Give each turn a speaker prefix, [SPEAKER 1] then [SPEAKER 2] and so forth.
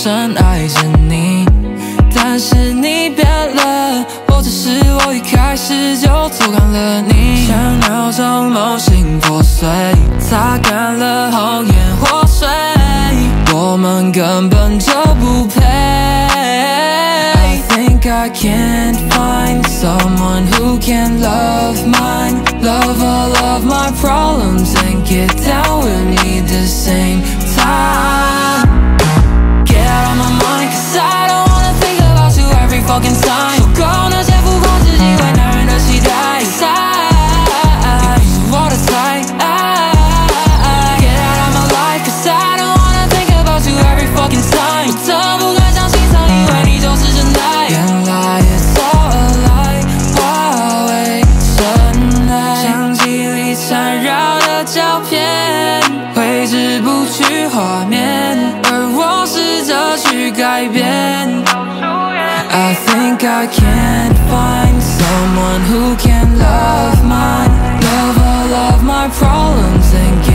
[SPEAKER 1] 深爱着你，但是你变了，或者是我一开始就错看了你。像闹钟梦醒破碎，擦干了红颜祸水，我们根本就不配。I think I can't find someone who can love mine, love all of my problems and get down with me the same time. Get out of my mind, cause I don't wanna think about you every fucking time. 不够那些浮夸自己为男人的期待，你不是我的菜。Get out of my life, cause I don't wanna think about you every fucking time. 我真不敢相信，曾以为你就是真爱，原来 it's all a lie， 化为尘埃。相机里缠绕的照片，挥之不去画面，而我试着去改变。I think I can't find someone who can love mine, love all of my problems and